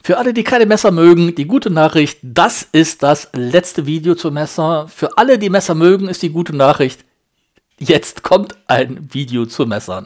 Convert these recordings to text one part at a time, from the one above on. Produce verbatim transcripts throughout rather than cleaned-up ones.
Für alle, die keine Messer mögen, die gute Nachricht, das ist das letzte Video zu Messer. Für alle, die Messer mögen, ist die gute Nachricht, jetzt kommt ein Video zu Messern.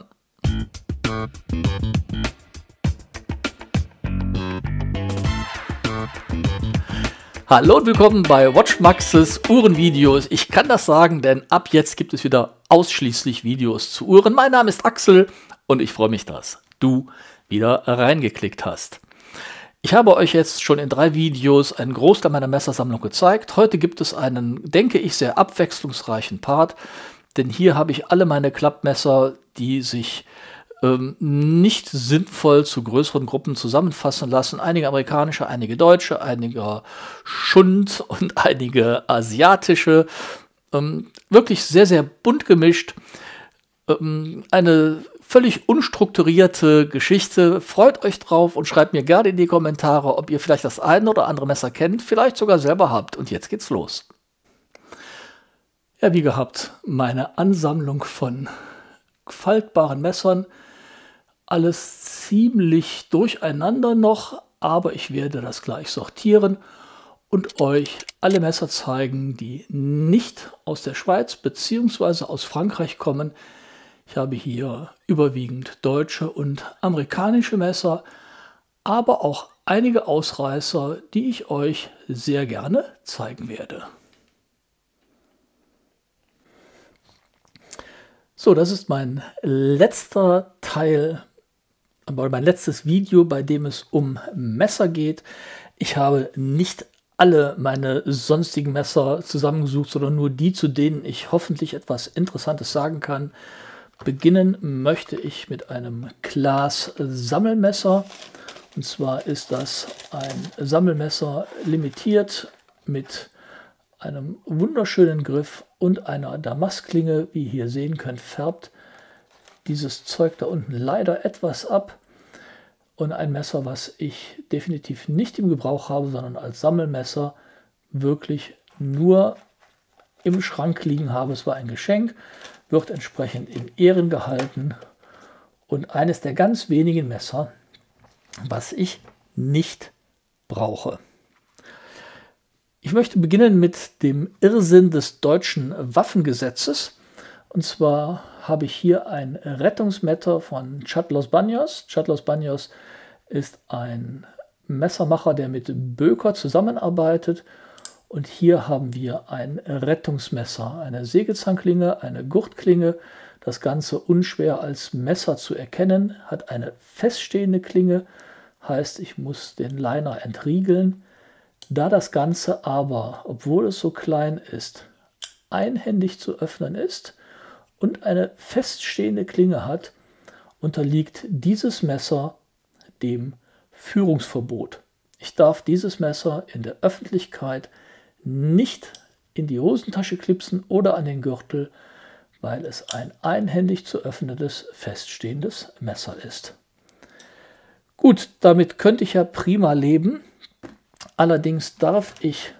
Hallo und willkommen bei WatchMaxes Uhrenvideos. Ich kann das sagen, denn ab jetzt gibt es wieder ausschließlich Videos zu Uhren. Mein Name ist Axel und ich freue mich, dass du wieder reingeklickt hast. Ich habe euch jetzt schon in drei Videos einen Großteil meiner Messersammlung gezeigt. Heute gibt es einen, denke ich, sehr abwechslungsreichen Part, denn hier habe ich alle meine Klappmesser, die sich ähm, nicht sinnvoll zu größeren Gruppen zusammenfassen lassen. Einige amerikanische, einige deutsche, einige Schund und einige asiatische. Ähm, wirklich sehr, sehr bunt gemischt. Ähm, eine völlig unstrukturierte Geschichte. Freut euch drauf und schreibt mir gerne in die Kommentare, ob ihr vielleicht das eine oder andere Messer kennt, vielleicht sogar selber habt. Und jetzt geht's los. Ja, wie gehabt, meine Ansammlung von faltbaren Messern. Alles ziemlich durcheinander noch, aber ich werde das gleich sortieren und euch alle Messer zeigen, die nicht aus der Schweiz bzw. aus Frankreich kommen. Ich habe hier überwiegend deutsche und amerikanische Messer, aber auch einige Ausreißer, die ich euch sehr gerne zeigen werde. So, das ist mein letzter Teil, mein letztes Video, bei dem es um Messer geht. Ich habe nicht alle meine sonstigen Messer zusammengesucht, sondern nur die, zu denen ich hoffentlich etwas Interessantes sagen kann. Beginnen möchte ich mit einem Claas Sammelmesser. Und zwar ist das ein Sammelmesser limitiert mit einem wunderschönen Griff und einer Damastklinge. Wie ihr hier sehen könnt, färbt dieses Zeug da unten leider etwas ab. Und ein Messer, was ich definitiv nicht im Gebrauch habe, sondern als Sammelmesser wirklich nur im Schrank liegen habe. Es war ein Geschenk, wird entsprechend in Ehren gehalten und eines der ganz wenigen Messer, was ich nicht brauche. Ich möchte beginnen mit dem Irrsinn des deutschen Waffengesetzes. Und zwar habe ich hier ein Rettungsmesser von Chad Los Baños. Chad Los Baños ist ein Messermacher, der mit Böker zusammenarbeitet. Und hier haben wir ein Rettungsmesser, eine Sägezahnklinge, eine Gurtklinge. Das Ganze unschwer als Messer zu erkennen, hat eine feststehende Klinge, heißt, ich muss den Liner entriegeln. Da das Ganze aber, obwohl es so klein ist, einhändig zu öffnen ist und eine feststehende Klinge hat, unterliegt dieses Messer dem Führungsverbot. Ich darf dieses Messer in der Öffentlichkeit nicht in die Hosentasche klipsen oder an den Gürtel, weil es ein einhändig zu öffnendes, feststehendes Messer ist. Gut, damit könnte ich ja prima leben. Allerdings darf ich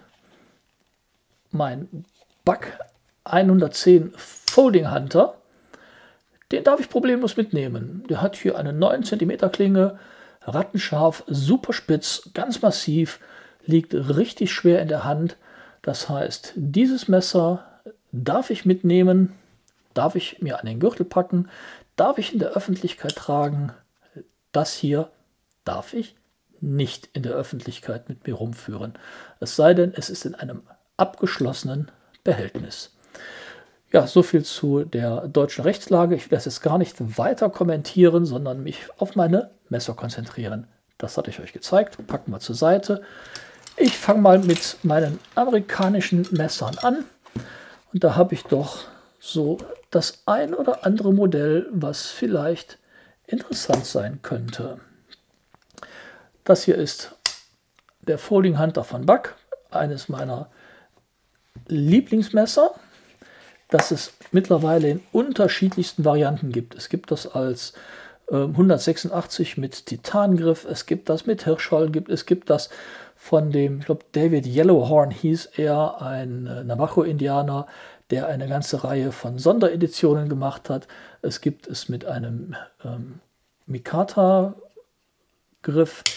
mein Buck hundertzehn Folding Hunter, den darf ich problemlos mitnehmen. Der hat hier eine neun Zentimeter Klinge, rattenscharf, super spitz, ganz massiv, liegt richtig schwer in der Hand. Das heißt, dieses Messer darf ich mitnehmen, darf ich mir an den Gürtel packen, darf ich in der Öffentlichkeit tragen. Das hier darf ich nicht in der Öffentlichkeit mit mir rumführen. Es sei denn, es ist in einem abgeschlossenen Behältnis. Ja, soviel zu der deutschen Rechtslage. Ich will das jetzt gar nicht weiter kommentieren, sondern mich auf meine Messer konzentrieren. Das hatte ich euch gezeigt. Packen wir zur Seite. Ich fange mal mit meinen amerikanischen Messern an. Und da habe ich doch so das ein oder andere Modell, was vielleicht interessant sein könnte. Das hier ist der Folding Hunter von Buck, eines meiner Lieblingsmesser, das es mittlerweile in unterschiedlichsten Varianten gibt. Es gibt das als äh, hundertsechsundachtzig mit Titangriff, es gibt das mit Hirschholz, gibt, es gibt das von dem, ich glaube David Yellowhorn hieß er, ein äh, Navajo-Indianer, der eine ganze Reihe von Sondereditionen gemacht hat. Es gibt es mit einem ähm, Mikata-Griff.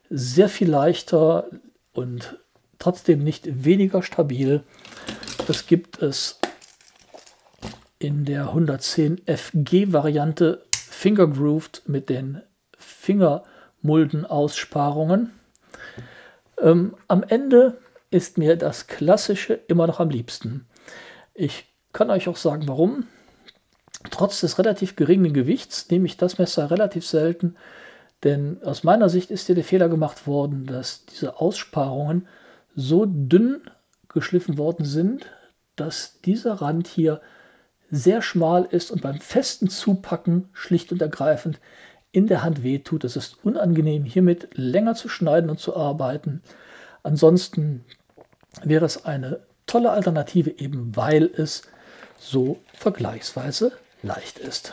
sehr viel leichter und trotzdem nicht weniger stabil. Das gibt es in der hundertzehn F G-Variante Finger Grooved mit den Fingermuldenaussparungen. Ähm, am Ende ist mir das Klassische immer noch am liebsten. Ich kann euch auch sagen, warum. Trotz des relativ geringen Gewichts nehme ich das Messer relativ selten, denn aus meiner Sicht ist hier der Fehler gemacht worden, dass diese Aussparungen so dünn geschliffen worden sind, dass dieser Rand hier sehr schmal ist und beim festen Zupacken schlicht und ergreifend in der Hand wehtut. Es ist unangenehm, hiermit länger zu schneiden und zu arbeiten. Ansonsten wäre es eine tolle Alternative, eben weil es so vergleichsweise leicht ist.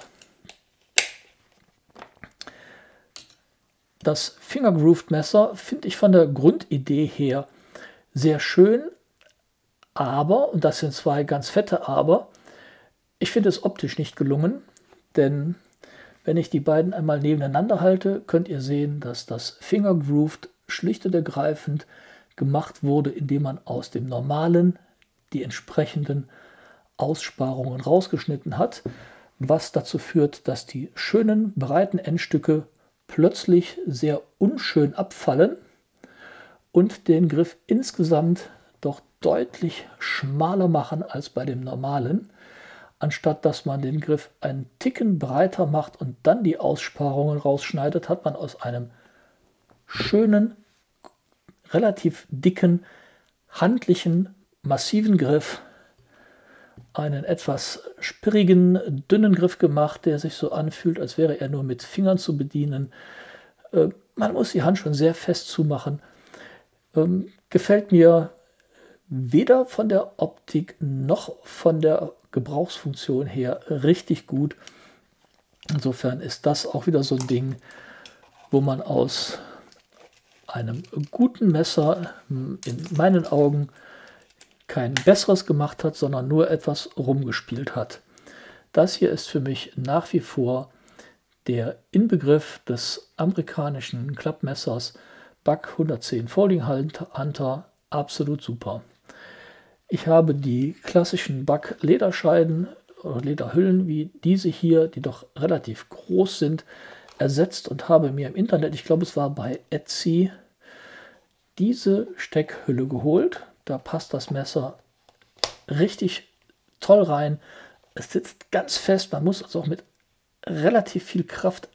Das Finger Grooved Messer finde ich von der Grundidee her sehr schön, aber, und das sind zwei ganz fette Aber, ich finde es optisch nicht gelungen, denn wenn ich die beiden einmal nebeneinander halte, könnt ihr sehen, dass das Finger Grooved schlicht und ergreifend gemacht wurde, indem man aus dem normalen die entsprechenden Aussparungen rausgeschnitten hat, was dazu führt, dass die schönen, breiten Endstücke plötzlich sehr unschön abfallen und den Griff insgesamt doch deutlich schmaler machen als bei dem normalen. Anstatt dass man den Griff einen Ticken breiter macht und dann die Aussparungen rausschneidet, hat man aus einem schönen, relativ dicken, handlichen, massiven Griff einen etwas sperrigen, dünnen Griff gemacht, der sich so anfühlt, als wäre er nur mit Fingern zu bedienen. Äh, man muss die Hand schon sehr fest zumachen. Ähm, gefällt mir weder von der Optik noch von der Gebrauchsfunktion her richtig gut. Insofern ist das auch wieder so ein Ding, wo man aus einem guten Messer in meinen Augen kein besseres gemacht hat, sondern nur etwas rumgespielt hat. Das hier ist für mich nach wie vor der Inbegriff des amerikanischen Klappmessers Buck hundertzehn Folding Hunter, absolut super. Ich habe die klassischen Buck Lederscheiden oder Lederhüllen wie diese hier, die doch relativ groß sind, ersetzt und habe mir im Internet, ich glaube es war bei Etsy, diese Steckhülle geholt. Da passt das Messer richtig toll rein. Es sitzt ganz fest, man muss also auch mit relativ viel Kraft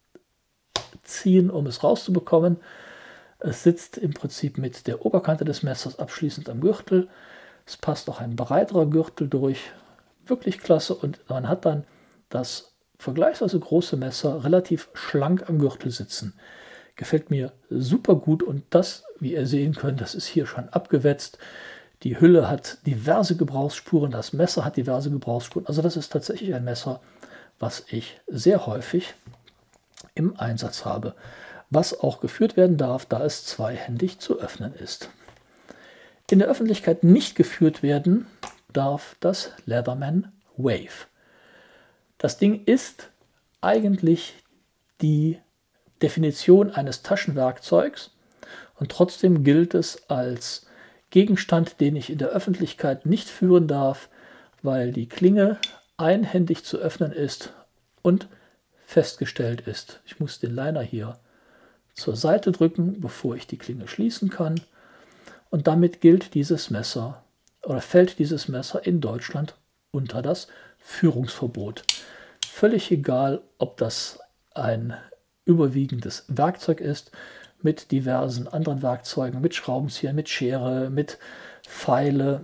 ziehen, um es rauszubekommen. Es sitzt im Prinzip mit der Oberkante des Messers abschließend am Gürtel. Es passt auch ein breiterer Gürtel durch. Wirklich klasse. Und man hat dann das vergleichsweise große Messer relativ schlank am Gürtel sitzen. Gefällt mir super gut. Und das, wie ihr sehen könnt, das ist hier schon abgewetzt. Die Hülle hat diverse Gebrauchsspuren. Das Messer hat diverse Gebrauchsspuren. Also das ist tatsächlich ein Messer, was ich sehr häufig im Einsatz habe. Was auch geführt werden darf, da es zweihändig zu öffnen ist. In der Öffentlichkeit nicht geführt werden darf das Leatherman Wave. Das Ding ist eigentlich die Definition eines Taschenwerkzeugs und trotzdem gilt es als Gegenstand, den ich in der Öffentlichkeit nicht führen darf, weil die Klinge einhändig zu öffnen ist und festgestellt ist. Ich muss den Liner hier zur Seite drücken, bevor ich die Klinge schließen kann. Und damit gilt dieses Messer oder fällt dieses Messer in Deutschland unter das Führungsverbot. Völlig egal, ob das ein überwiegendes Werkzeug ist, mit diversen anderen Werkzeugen, mit Schraubenzieher, mit Schere, mit Feile,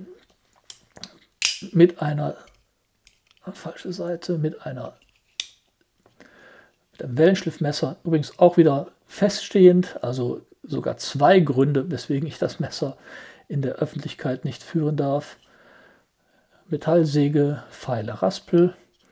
mit einer falsche Seite, mit einer mit einem Wellenschliffmesser, übrigens auch wieder feststehend, also sogar zwei Gründe, weswegen ich das Messer in der Öffentlichkeit nicht führen darf. Metallsäge, Feile, Raspel,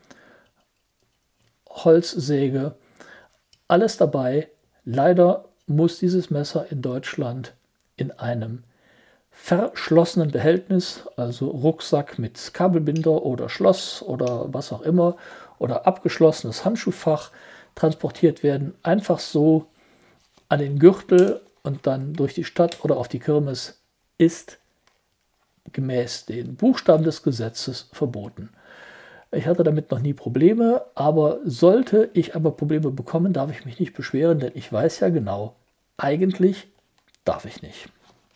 Holzsäge, alles dabei. Leider muss dieses Messer in Deutschland in einem verschlossenen Behältnis, also Rucksack mit Kabelbinder oder Schloss oder was auch immer, oder abgeschlossenes Handschuhfach transportiert werden. Einfach so an den Gürtel und dann durch die Stadt oder auf die Kirmes, ist gemäß den Buchstaben des Gesetzes verboten. Ich hatte damit noch nie Probleme, aber sollte ich aber Probleme bekommen, darf ich mich nicht beschweren, denn ich weiß ja genau, eigentlich darf ich nicht.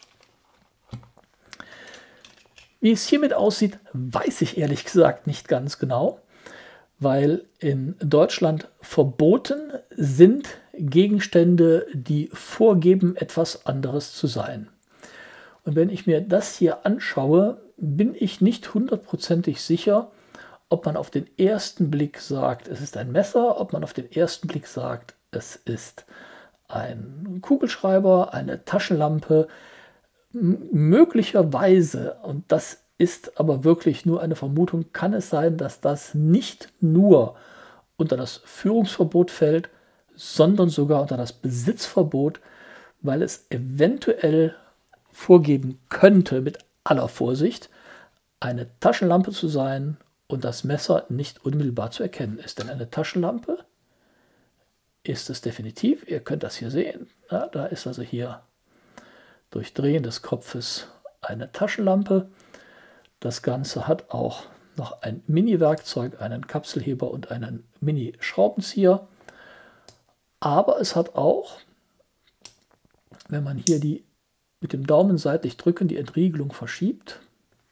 Wie es hiermit aussieht, weiß ich ehrlich gesagt nicht ganz genau, weil in Deutschland verboten sind Gegenstände, die vorgeben, etwas anderes zu sein. Und wenn ich mir das hier anschaue, bin ich nicht hundertprozentig sicher, ob man auf den ersten Blick sagt, es ist ein Messer, ob man auf den ersten Blick sagt, es ist ein Kugelschreiber, eine Taschenlampe. M- möglicherweise, und das ist aber wirklich nur eine Vermutung, kann es sein, dass das nicht nur unter das Führungsverbot fällt, sondern sogar unter das Besitzverbot, weil es eventuell vorgeben könnte, mit aller Vorsicht, eine Taschenlampe zu sein und das Messer nicht unmittelbar zu erkennen ist. Denn eine Taschenlampe ist es definitiv. Ihr könnt das hier sehen. Ja, da ist also hier durch Drehen des Kopfes eine Taschenlampe. Das Ganze hat auch noch ein Mini-Werkzeug, einen Kapselheber und einen Mini-Schraubenzieher. Aber es hat auch, wenn man hier die mit dem Daumen seitlich drücken, die Entriegelung verschiebt,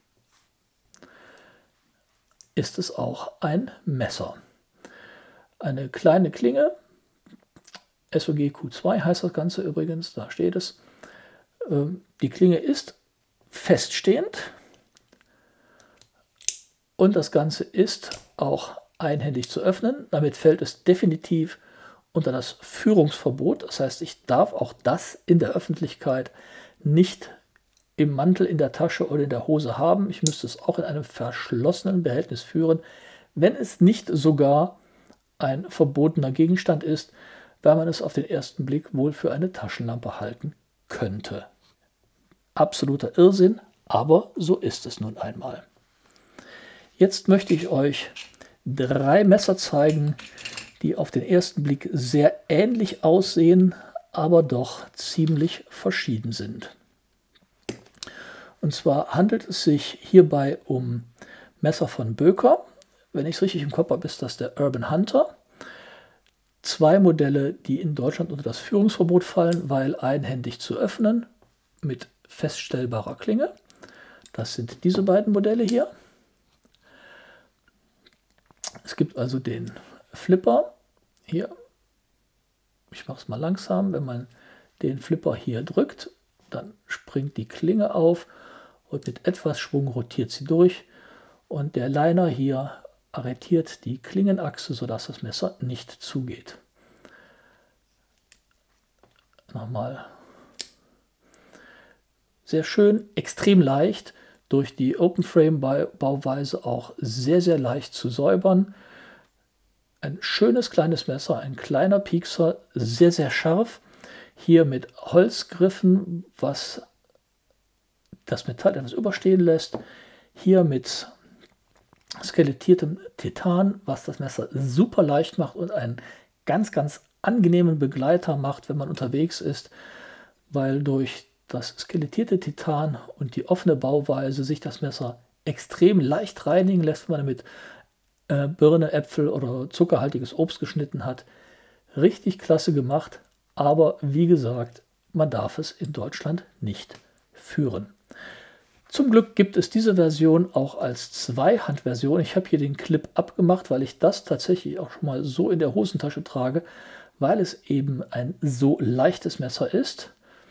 ist es auch ein Messer. Eine kleine Klinge, S O G Q zwei heißt das Ganze übrigens, da steht es. Die Klinge ist feststehend und das Ganze ist auch einhändig zu öffnen. Damit fällt es definitiv unter das Führungsverbot. Das heißt, ich darf auch das in der Öffentlichkeit nicht im Mantel, in der Tasche oder in der Hose haben. Ich müsste es auch in einem verschlossenen Behältnis führen, wenn es nicht sogar ein verbotener Gegenstand ist, weil man es auf den ersten Blick wohl für eine Taschenlampe halten könnte. Absoluter Irrsinn, aber so ist es nun einmal. Jetzt möchte ich euch drei Messer zeigen, die auf den ersten Blick sehr ähnlich aussehen, aber doch ziemlich verschieden sind. Und zwar handelt es sich hierbei um Messer von Böker. Wenn ich es richtig im Kopf habe, ist das der Urban Hunter. Zwei Modelle, die in Deutschland unter das Führungsverbot fallen, weil einhändig zu öffnen mit feststellbarer Klinge. Das sind diese beiden Modelle hier. Es gibt also den Flipper hier. Ich mache es mal langsam. Wenn man den Flipper hier drückt, dann springt die Klinge auf und mit etwas Schwung rotiert sie durch. Und der Liner hier arretiert die Klingenachse, sodass das Messer nicht zugeht. Nochmal. Sehr schön, extrem leicht, durch die Open-Frame-Bauweise auch sehr, sehr leicht zu säubern. Ein schönes kleines Messer, ein kleiner Piekser, sehr, sehr scharf. Hier mit Holzgriffen, was das Metall etwas überstehen lässt. Hier mit skelettiertem Titan, was das Messer super leicht macht und einen ganz, ganz angenehmen Begleiter macht, wenn man unterwegs ist, weil durch das skelettierte Titan und die offene Bauweise sich das Messer extrem leicht reinigen lässt, wenn man damit äh, Birne, Äpfel oder zuckerhaltiges Obst geschnitten hat. Richtig klasse gemacht, aber wie gesagt, man darf es in Deutschland nicht führen. Zum Glück gibt es diese Version auch als Zweihandversion. Ich habe hier den Clip abgemacht, weil ich das tatsächlich auch schon mal so in der Hosentasche trage, weil es eben ein so leichtes Messer ist.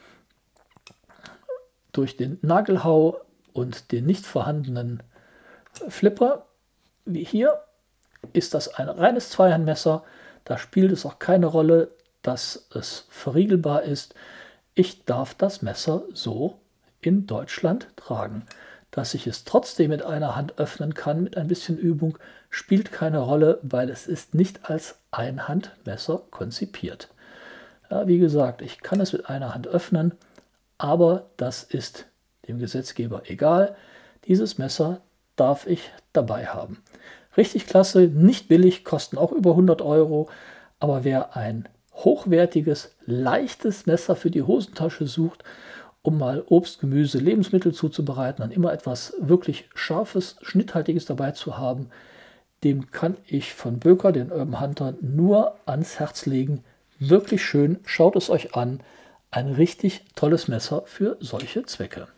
Durch den Nagelhau und den nicht vorhandenen Flipper, wie hier, ist das ein reines Zweihandmesser. Da spielt es auch keine Rolle, dass es verriegelbar ist. Ich darf das Messer so in Deutschland tragen. Dass ich es trotzdem mit einer Hand öffnen kann, mit ein bisschen Übung, spielt keine Rolle, weil es ist nicht als Einhandmesser konzipiert. Ja, wie gesagt, ich kann es mit einer Hand öffnen, aber das ist dem Gesetzgeber egal. Dieses Messer darf ich dabei haben. Richtig klasse, nicht billig, kosten auch über hundert Euro, aber wer ein hochwertiges, leichtes Messer für die Hosentasche sucht, um mal Obst, Gemüse, Lebensmittel zuzubereiten und immer etwas wirklich Scharfes, Schnitthaltiges dabei zu haben, dem kann ich von Böker, den Urban Hunter, nur ans Herz legen. Wirklich schön, schaut es euch an. Ein richtig tolles Messer für solche Zwecke.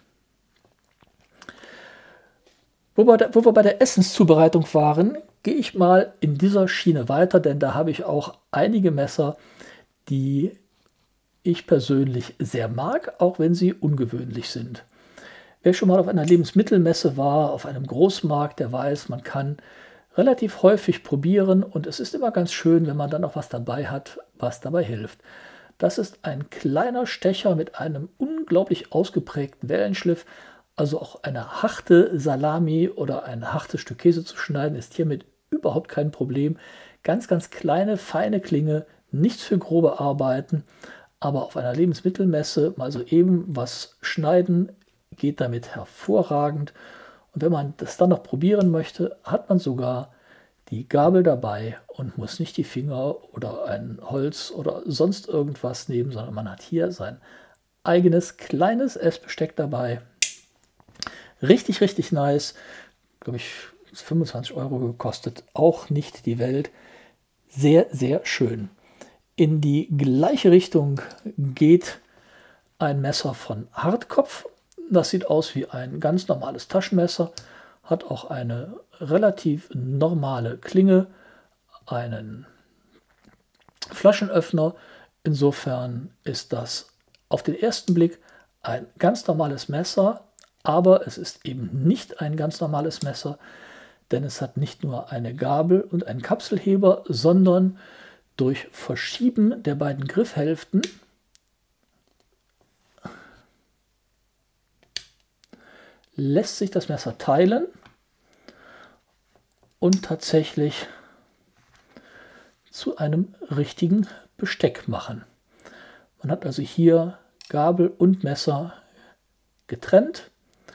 Wo wir, da, wo wir bei der Essenszubereitung waren, gehe ich mal in dieser Schiene weiter, denn da habe ich auch einige Messer, die ich persönlich sehr mag, auch wenn sie ungewöhnlich sind. Wer schon mal auf einer Lebensmittelmesse war, auf einem Großmarkt, der weiß, man kann relativ häufig probieren und es ist immer ganz schön, wenn man dann auch was dabei hat, was dabei hilft. Das ist ein kleiner Stecher mit einem unglaublich ausgeprägten Wellenschliff, also auch eine harte Salami oder ein hartes Stück Käse zu schneiden, ist hiermit überhaupt kein Problem. Ganz, ganz kleine, feine Klinge, nichts für grobe Arbeiten, aber auf einer Lebensmittelmesse mal so eben was schneiden, geht damit hervorragend. Und wenn man das dann noch probieren möchte, hat man sogar die Gabel dabei und muss nicht die Finger oder ein Holz oder sonst irgendwas nehmen, sondern man hat hier sein eigenes kleines Essbesteck dabei. Richtig, richtig nice. Glaube ich, fünfundzwanzig Euro gekostet. Auch nicht die Welt. Sehr, sehr schön. In die gleiche Richtung geht ein Messer von Hartkopf. Das sieht aus wie ein ganz normales Taschenmesser. Hat auch eine relativ normale Klinge. Einen Flaschenöffner. Insofern ist das auf den ersten Blick ein ganz normales Messer. Aber es ist eben nicht ein ganz normales Messer, denn es hat nicht nur eine Gabel und einen Kapselheber, sondern durch Verschieben der beiden Griffhälften lässt sich das Messer teilen und tatsächlich zu einem richtigen Besteck machen. Man hat also hier Gabel und Messer getrennt,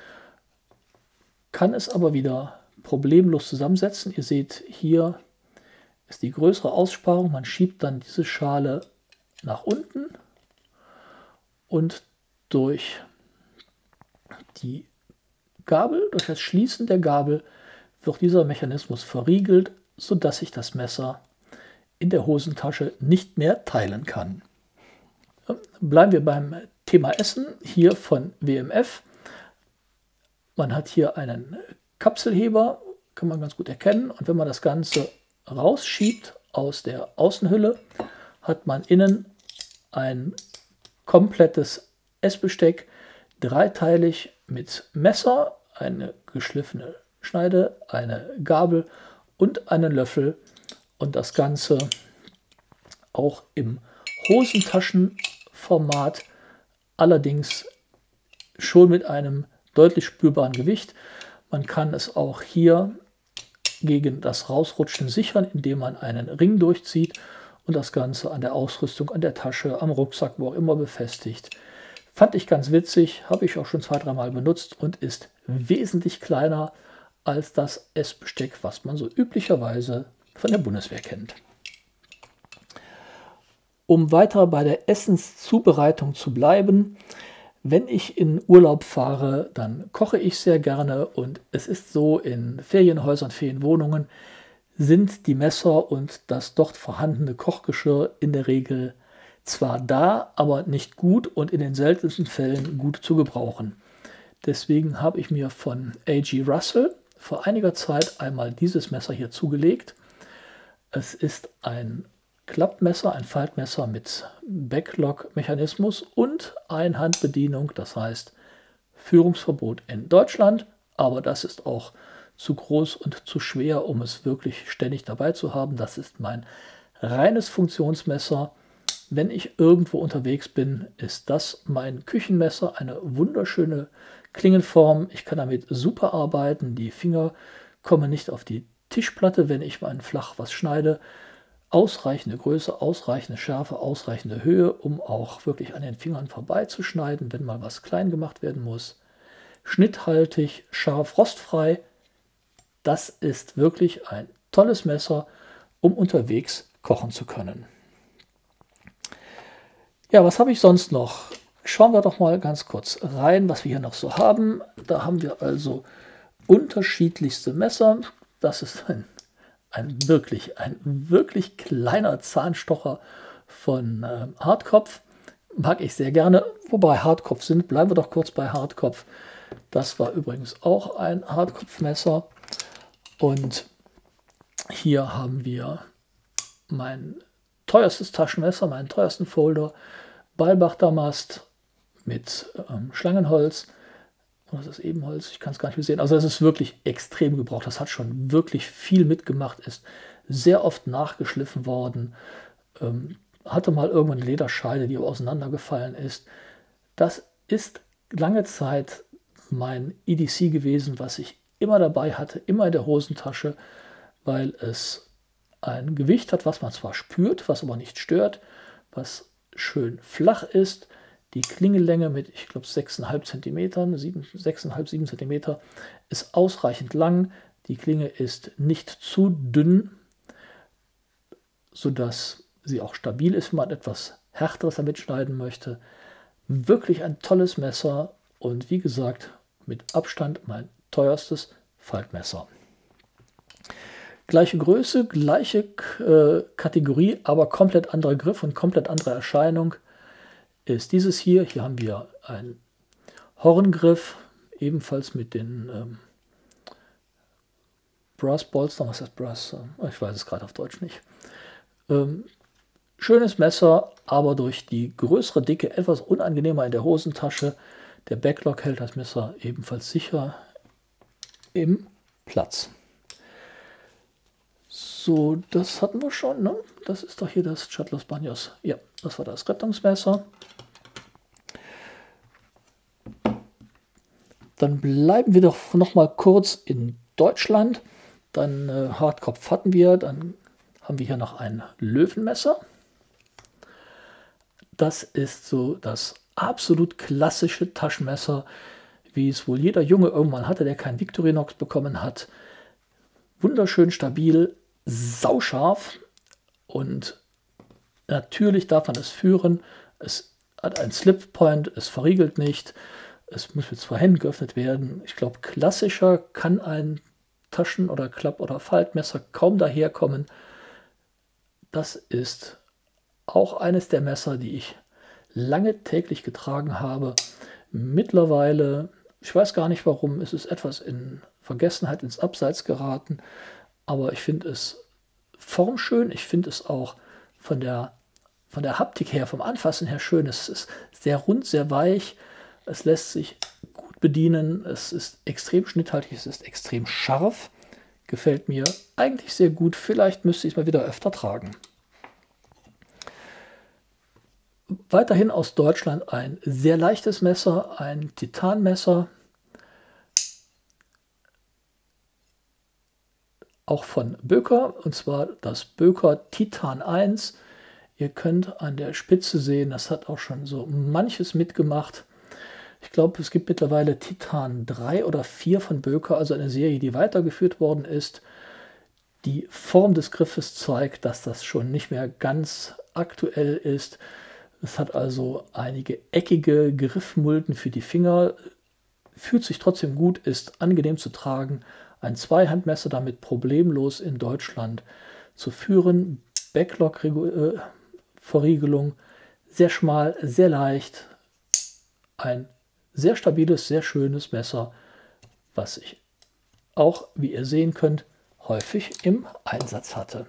kann es aber wieder problemlos zusammensetzen. Ihr seht, hier ist die größere Aussparung. Man schiebt dann diese Schale nach unten und durch die Gabel, durch das Schließen der Gabel wird dieser Mechanismus verriegelt, sodass sich das Messer in der Hosentasche nicht mehr teilen kann. Bleiben wir beim Thema Essen, hier von W M F. Man hat hier einen Kapselheber, kann man ganz gut erkennen. Und wenn man das Ganze rausschiebt aus der Außenhülle, hat man innen ein komplettes Essbesteck, dreiteilig mit Messer, eine geschliffene Schneide, eine Gabel und einen Löffel. Und das Ganze auch im Hosentaschenformat, allerdings schon mit einem deutlich spürbaren Gewicht. Man kann es auch hier gegen das Rausrutschen sichern, indem man einen Ring durchzieht und das Ganze an der Ausrüstung, an der Tasche, am Rucksack, wo auch immer befestigt. Fand ich ganz witzig, habe ich auch schon zwei, dreimal benutzt und ist wesentlich kleiner als das Essbesteck, was man so üblicherweise von der Bundeswehr kennt. Um weiter bei der Essenszubereitung zu bleiben, wenn ich in Urlaub fahre, dann koche ich sehr gerne und es ist so, in Ferienhäusern, Ferienwohnungen sind die Messer und das dort vorhandene Kochgeschirr in der Regel zwar da, aber nicht gut und in den seltensten Fällen gut zu gebrauchen. Deswegen habe ich mir von A G Russell vor einiger Zeit einmal dieses Messer hier zugelegt. Es ist ein Klappmesser, ein Faltmesser mit Backlog-Mechanismus und Einhandbedienung, das heißt Führungsverbot in Deutschland, aber das ist auch zu groß und zu schwer, um es wirklich ständig dabei zu haben. Das ist mein reines Funktionsmesser. Wenn ich irgendwo unterwegs bin, ist das mein Küchenmesser, eine wunderschöne Klingenform. Ich kann damit super arbeiten, die Finger kommen nicht auf die Tischplatte, wenn ich mal flach was schneide. Ausreichende Größe, ausreichende Schärfe, ausreichende Höhe, um auch wirklich an den Fingern vorbeizuschneiden, wenn mal was klein gemacht werden muss. Schnitthaltig, scharf, rostfrei. Das ist wirklich ein tolles Messer, um unterwegs kochen zu können. Ja, was habe ich sonst noch? Schauen wir doch mal ganz kurz rein, was wir hier noch so haben. Da haben wir also unterschiedlichste Messer. Das ist ein, ein, wirklich, ein wirklich kleiner Zahnstocher von äh, Hartkopf. Mag ich sehr gerne. Wobei Hartkopf sind, bleiben wir doch kurz bei Hartkopf. Das war übrigens auch ein Hartkopfmesser. Und hier haben wir mein teuerstes Taschenmesser, meinen teuersten Folder. Balbach Damast mit ähm, Schlangenholz. Das ist Ebenholz, ich kann es gar nicht mehr sehen. Also es ist wirklich extrem gebraucht. Das hat schon wirklich viel mitgemacht, ist sehr oft nachgeschliffen worden. Ähm, hatte mal irgendwann eine Lederscheide, die auseinandergefallen ist. Das ist lange Zeit mein E D C gewesen, was ich immer dabei hatte, immer in der Hosentasche, weil es ein Gewicht hat, was man zwar spürt, was aber nicht stört, was schön flach ist. Die Klingenlänge mit, ich glaube, sechs Komma fünf Zentimetern, sechs Komma fünf, sieben Zentimeter ist ausreichend lang. Die Klinge ist nicht zu dünn, sodass sie auch stabil ist, wenn man etwas Härteres damit schneiden möchte. Wirklich ein tolles Messer und wie gesagt, mit Abstand mein teuerstes Faltmesser. Gleiche Größe, gleiche äh, Kategorie, aber komplett anderer Griff und komplett andere Erscheinung ist dieses hier. Hier haben wir einen Horngriff, ebenfalls mit den ähm, Brass Bolstern. Was heißt Brass? Ich weiß es gerade auf Deutsch nicht. Ähm, schönes Messer, aber durch die größere Dicke etwas unangenehmer in der Hosentasche. Der Backlock hält das Messer ebenfalls sicher im Platz. So, das hatten wir schon, ne? Das ist doch hier das Chatlos Banos. Ja, das war das Rettungsmesser. Dann bleiben wir doch noch mal kurz in Deutschland. Dann äh, Hartkopf hatten wir, dann haben wir hier noch ein Löwenmesser. Das ist so das absolut klassische Taschenmesser, wie es wohl jeder Junge irgendwann hatte, der kein Victorinox bekommen hat. Wunderschön stabil, sauscharf und natürlich darf man es führen. Es hat einen Slip-Point, es verriegelt nicht, es muss mit zwei Händen geöffnet werden. Ich glaube, klassischer kann ein Taschen- oder Klapp- oder Faltmesser kaum daherkommen. Das ist auch eines der Messer, die ich lange täglich getragen habe. Mittlerweile, ich weiß gar nicht warum, ist es etwas in Vergessenheit, ins Abseits geraten. Aber ich finde es formschön, ich finde es auch von der, von der Haptik her, vom Anfassen her schön. Es ist sehr rund, sehr weich, es lässt sich gut bedienen, es ist extrem schnitthaltig, es ist extrem scharf. Gefällt mir eigentlich sehr gut, vielleicht müsste ich es mal wieder öfter tragen. Weiterhin aus Deutschland ein sehr leichtes Messer, ein Titanmesser. Auch von Böker, und zwar das Böker Titan eins. Ihr könnt an der Spitze sehen, das hat auch schon so manches mitgemacht. Ich glaube, es gibt mittlerweile Titan drei oder vier von Böker, also eine Serie, die weitergeführt worden ist. Die Form des Griffes zeigt, dass das schon nicht mehr ganz aktuell ist. Es hat also einige eckige Griffmulden für die Finger, fühlt sich trotzdem gut, ist angenehm zu tragen. Ein Zweihandmesser damit problemlos in Deutschland zu führen. Backlock-Verriegelung, sehr schmal, sehr leicht. Ein sehr stabiles, sehr schönes Messer, was ich auch, wie ihr sehen könnt, häufig im Einsatz hatte.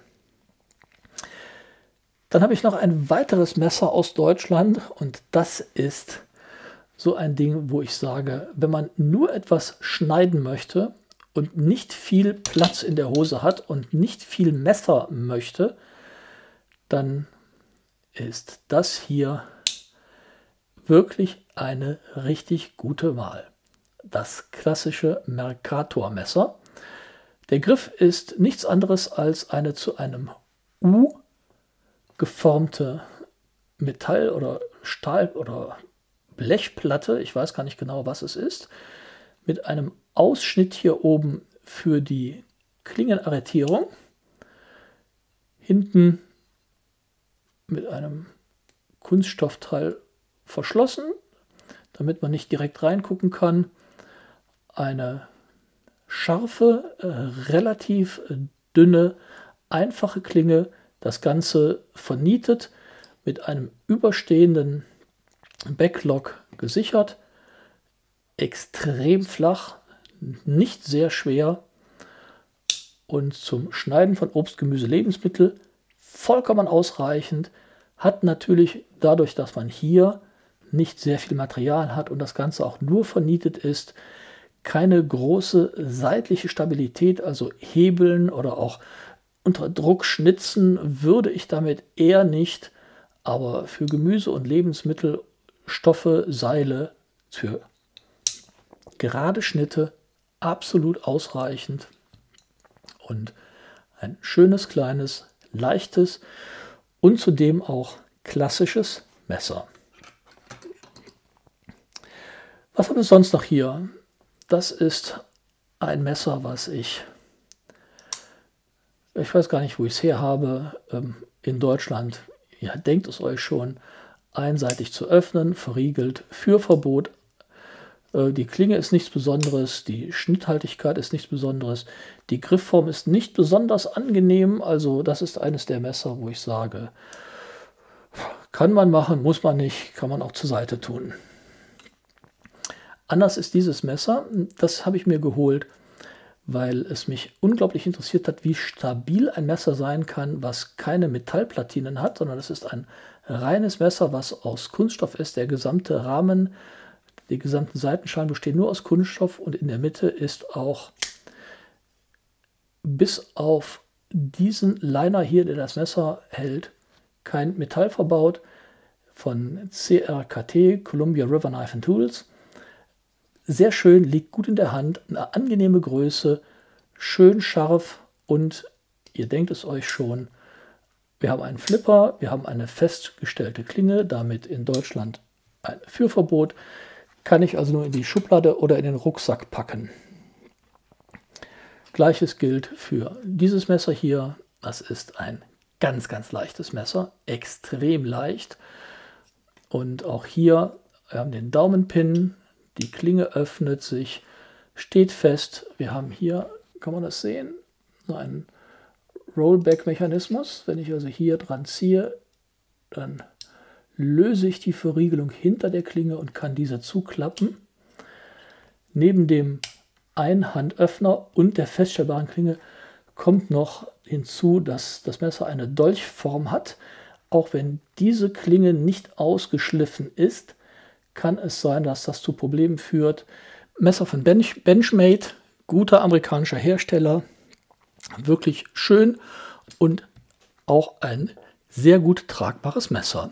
Dann habe ich noch ein weiteres Messer aus Deutschland und das ist so ein Ding, wo ich sage, wenn man nur etwas schneiden möchte und nicht viel Platz in der Hose hat und nicht viel Messer möchte, dann ist das hier wirklich eine richtig gute Wahl. Das klassische Mercator-Messer. Der Griff ist nichts anderes als eine zu einem U geformte Metall- oder Stahl- oder Blechplatte, ich weiß gar nicht genau, was es ist, mit einem Ausschnitt hier oben für die Klingenarretierung, hinten mit einem Kunststoffteil verschlossen, damit man nicht direkt reingucken kann. Eine scharfe, äh, relativ dünne, einfache Klinge, das Ganze vernietet, mit einem überstehenden Backlog gesichert, extrem flach, nicht sehr schwer und zum Schneiden von Obst, Gemüse, Lebensmittel vollkommen ausreichend, hat natürlich dadurch, dass man hier nicht sehr viel Material hat und das Ganze auch nur vernietet ist, keine große seitliche Stabilität, also hebeln oder auch unter Druck schnitzen würde ich damit eher nicht, aber für Gemüse und Lebensmittel, Stoffe, Seile, für gerade Schnitte absolut ausreichend und ein schönes, kleines, leichtes und zudem auch klassisches Messer. Was habe ich sonst noch hier? Das ist ein Messer, was ich, ich weiß gar nicht, wo ich es her habe, in Deutschland, ihr denkt es euch schon, einseitig zu öffnen, verriegelt, Führverbot. Die Klinge ist nichts Besonderes, die Schnitthaltigkeit ist nichts Besonderes, die Griffform ist nicht besonders angenehm, also das ist eines der Messer, wo ich sage, kann man machen, muss man nicht, kann man auch zur Seite tun. Anders ist dieses Messer, das habe ich mir geholt, weil es mich unglaublich interessiert hat, wie stabil ein Messer sein kann, was keine Metallplatinen hat, sondern es ist ein reines Messer, was aus Kunststoff ist. Der gesamte Rahmen, die gesamten Seitenschalen bestehen nur aus Kunststoff und in der Mitte ist auch bis auf diesen Liner hier, der das Messer hält, kein Metall verbaut, von C R K T, Columbia River Knife and Tools. Sehr schön, liegt gut in der Hand, eine angenehme Größe, schön scharf und ihr denkt es euch schon, wir haben einen Flipper, wir haben eine festgestellte Klinge, damit in Deutschland ein Führverbot, kann ich also nur in die Schublade oder in den Rucksack packen. Gleiches gilt für dieses Messer hier, das ist ein ganz, ganz leichtes Messer, extrem leicht und auch hier, wir haben den Daumenpin, die Klinge öffnet sich, steht fest. Wir haben hier, kann man das sehen, so einen Rollback-Mechanismus. Wenn ich also hier dran ziehe, dann löse ich die Verriegelung hinter der Klinge und kann diese zuklappen. Neben dem Einhandöffner und der feststellbaren Klinge kommt noch hinzu, dass das Messer eine Dolchform hat. Auch wenn diese Klinge nicht ausgeschliffen ist, kann es sein, dass das zu Problemen führt. Messer von Bench, Benchmade, guter amerikanischer Hersteller, wirklich schön und auch ein sehr gut tragbares Messer.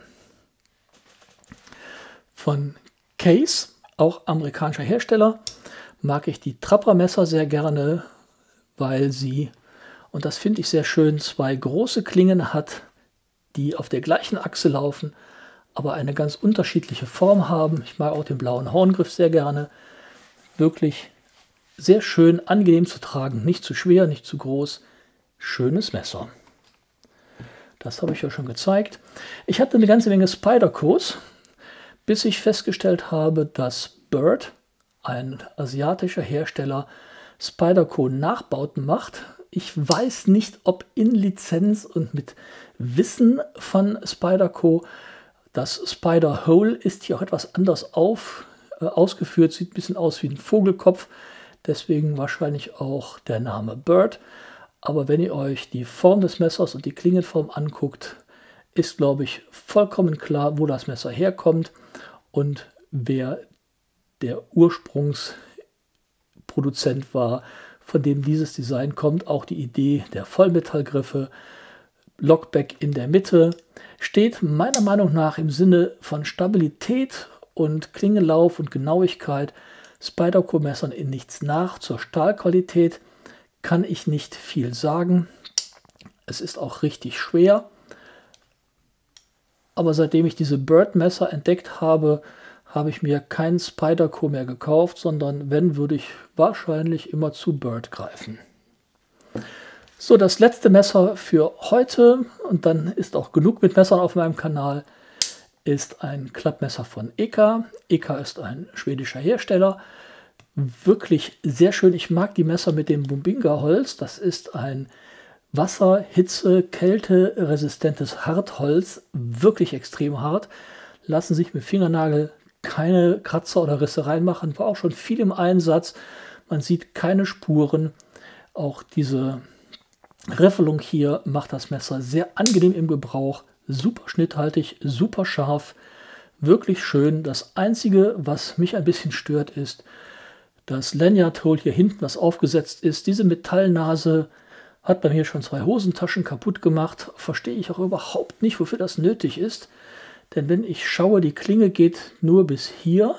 Von Case, auch amerikanischer Hersteller, mag ich die Trapper-Messer sehr gerne, weil sie, und das finde ich sehr schön, zwei große Klingen hat, die auf der gleichen Achse laufen, aber eine ganz unterschiedliche Form haben. Ich mag auch den blauen Horngriff sehr gerne. Wirklich sehr schön, angenehm zu tragen, nicht zu schwer, nicht zu groß. Schönes Messer. Das habe ich ja schon gezeigt. Ich hatte eine ganze Menge Spydercos, bis ich festgestellt habe, dass Bird, ein asiatischer Hersteller, Spyderco-Nachbauten macht. Ich weiß nicht, ob in Lizenz und mit Wissen von Spyderco. Das Spider Hole ist hier auch etwas anders auf, äh, ausgeführt, sieht ein bisschen aus wie ein Vogelkopf, deswegen wahrscheinlich auch der Name Bird. Aber wenn ihr euch die Form des Messers und die Klingenform anguckt, ist, glaube ich, vollkommen klar, wo das Messer herkommt und wer der Ursprungsproduzent war, von dem dieses Design kommt. Auch die Idee der Vollmetallgriffe, Lockback in der Mitte, steht meiner Meinung nach im Sinne von Stabilität und Klingenlauf und Genauigkeit Spyderco-Messern in nichts nach. Zur Stahlqualität kann ich nicht viel sagen. Es ist auch richtig schwer. Aber seitdem ich diese Bird-Messer entdeckt habe, habe ich mir keinen Spyderco mehr gekauft, sondern wenn, würde ich wahrscheinlich immer zu Bird greifen. So, das letzte Messer für heute und dann ist auch genug mit Messern auf meinem Kanal, ist ein Klappmesser von Eka. Eka ist ein schwedischer Hersteller. Wirklich sehr schön. Ich mag die Messer mit dem Bumbinga-Holz. Das ist ein Wasser-, Hitze-, Kälte-resistentes Hartholz. Wirklich extrem hart. Lassen sich mit Fingernagel keine Kratzer oder Risse reinmachen. War auch schon viel im Einsatz. Man sieht keine Spuren. Auch diese Riffelung hier macht das Messer sehr angenehm im Gebrauch. Super schnitthaltig, super scharf. Wirklich schön. Das Einzige, was mich ein bisschen stört, ist das Lanyard-Hole hier hinten, das aufgesetzt ist. Diese Metallnase hat bei mir schon zwei Hosentaschen kaputt gemacht. Verstehe ich auch überhaupt nicht, wofür das nötig ist. Denn wenn ich schaue, die Klinge geht nur bis hier.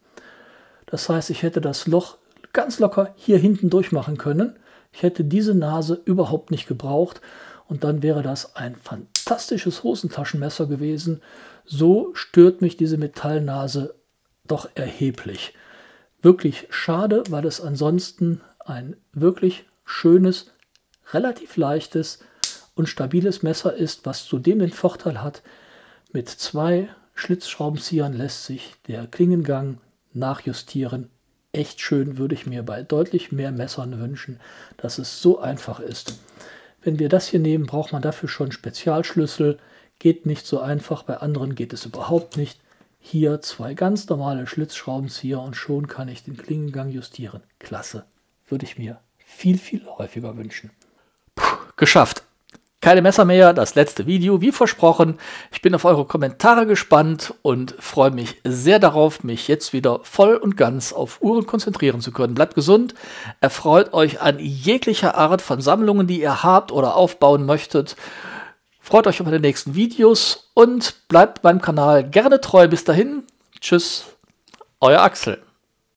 Das heißt, ich hätte das Loch ganz locker hier hinten durchmachen können. Ich hätte diese Nase überhaupt nicht gebraucht. Und dann wäre das ein fantastisches Hosentaschenmesser gewesen. So stört mich diese Metallnase doch erheblich. Wirklich schade, weil es ansonsten ein wirklich schönes, relativ leichtes und stabiles Messer ist, was zudem den Vorteil hat, mit zwei Schlitzschraubenziehern lässt sich der Klingengang nachjustieren. Echt schön, würde ich mir bei deutlich mehr Messern wünschen, dass es so einfach ist. Wenn wir das hier nehmen, braucht man dafür schon Spezialschlüssel. Geht nicht so einfach, bei anderen geht es überhaupt nicht. Hier zwei ganz normale Schlitzschraubenzieher und schon kann ich den Klingengang justieren. Klasse, würde ich mir viel, viel häufiger wünschen. Puh, geschafft. Keine Messer mehr, das letzte Video, wie versprochen. Ich bin auf eure Kommentare gespannt und freue mich sehr darauf, mich jetzt wieder voll und ganz auf Uhren konzentrieren zu können. Bleibt gesund, erfreut euch an jeglicher Art von Sammlungen, die ihr habt oder aufbauen möchtet. Freut euch über die nächsten Videos und bleibt meinem Kanal gerne treu. Bis dahin, tschüss, euer Axel.